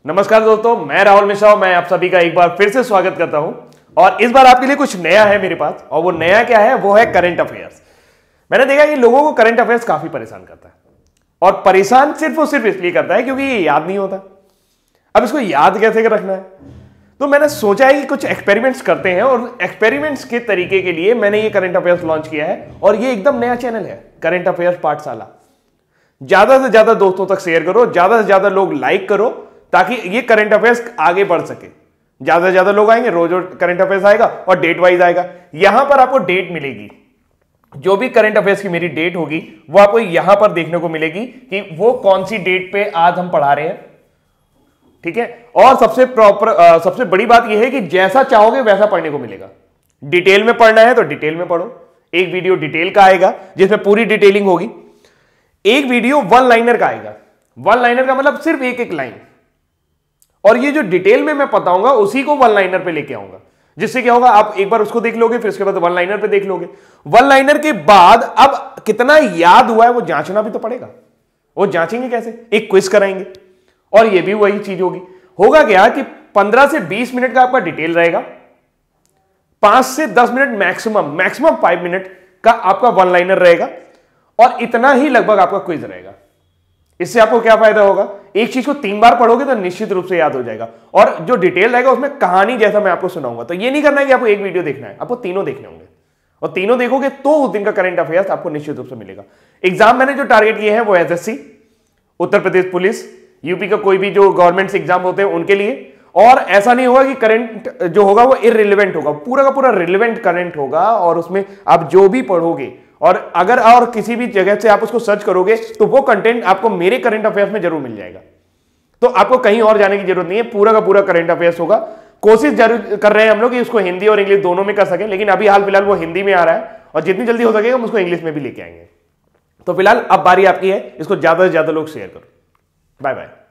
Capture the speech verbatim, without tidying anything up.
नमस्कार दोस्तों, मैं राहुल मिश्रा, मैं आप सभी का एक बार फिर से स्वागत करता हूं। और इस बार आपके लिए कुछ नया है मेरे पास, और वो नया क्या है, वो है करंट अफेयर्स। मैंने देखा कि लोगों को करंट अफेयर्स काफी परेशान करता है, और परेशान सिर्फ और सिर्फ इसलिए करता है क्योंकि ये याद नहीं होता। अब इसको याद कैसे रखना है, तो मैंने सोचा है कि कुछ एक्सपेरिमेंट्स करते हैं, और एक्सपेरिमेंट्स के तरीके के लिए मैंने ये करंट अफेयर्स लॉन्च किया है। और ये एकदम नया चैनल है, करंट अफेयर्स पाठशाला। ज्यादा से ज्यादा दोस्तों तक शेयर करो, ज्यादा से ज्यादा लोग लाइक करो, ताकि ये करंट अफेयर्स आगे बढ़ सके। ज्यादा से ज्यादा लोग आएंगे, रोज रोज करंट अफेयर्स आएगा और डेट वाइज आएगा। यहां पर आपको डेट मिलेगी, जो भी करंट अफेयर्स की मेरी डेट होगी वो आपको यहां पर देखने को मिलेगी कि वो कौन सी डेट पे आज हम पढ़ा रहे हैं। ठीक है, और सबसे प्रॉपर सबसे बड़ी बात यह है कि जैसा चाहोगे वैसा पढ़ने को मिलेगा। डिटेल में पढ़ना है तो डिटेल में पढ़ो। एक वीडियो डिटेल का आएगा जिसमें पूरी डिटेलिंग होगी। एक वीडियो वन लाइनर का आएगा। वन लाइनर का मतलब सिर्फ एक एक लाइन, और ये जो डिटेल में मैं बताऊंगा उसी को वन लाइनर पे लेके आऊंगा। जिससे क्या होगा, आप एक बार उसको देख लोगे, फिर उसके बाद वन लाइनर पे देख लोगे। वन लाइनर के बाद अब कितना याद हुआ है वो जांचना भी तो पड़ेगा। वो जांचेंगे कैसे? एक क्विज कराएंगे, और ये भी वही चीज होगी। होगा क्या कि पंद्रह से बीस मिनट का आपका डिटेल रहेगा, पांच से दस minute maximum maximum five minute का आपका वन लाइनर रहेगा, और इतना ही लगभग आपका क्विज रहेगा। इससे आपको क्या फायदा होगा, एक चीज को तीन बार पढ़ोगे तो निश्चित रूप से याद हो जाएगा। और जो डिटेल रहेगा उसमें कहानी जैसा मैं आपको सुनाऊंगा। तो ये नहीं करना है कि आपको एक वीडियो देखना है, आपको तीनों देखने होंगे, और तीनों देखोगे तो उस दिन का करंट अफेयर्स आपको निश्चित रूप से मिलेगा। एग्जाम मैंने जो टारगेट किए हैं वो SSC, Uttar Pradesh police, UP का कोई भी जो गवर्नमेंट एग्जाम होते हैं उनके लिए। और ऐसा नहीं होगा कि करंट जो होगा वो इररिलेवेंट होगा, पूरा का पूरा रिलेवेंट करंट होगा। और उसमें आप जो भी पढ़ोगे, और अगर और किसी भी जगह से आप उसको सर्च करोगे तो वो कंटेंट आपको मेरे करंट अफेयर्स में जरूर मिल जाएगा। तो आपको कहीं और जाने की जरूरत नहीं है, पूरा का पूरा करंट अफेयर्स होगा। कोशिश जरूर कर रहे हैं हम लोग कि उसको हिंदी और इंग्लिश दोनों में कर सकें, लेकिन अभी हाल फिलहाल वो हिंदी में आ रहा है, और जितनी जल्दी हो सकेगा हम उसको इंग्लिश में भी लेके आएंगे। तो फिलहाल अब बारी आपकी है, इसको ज्यादा से ज्यादा लोग शेयर करो। Bye bye.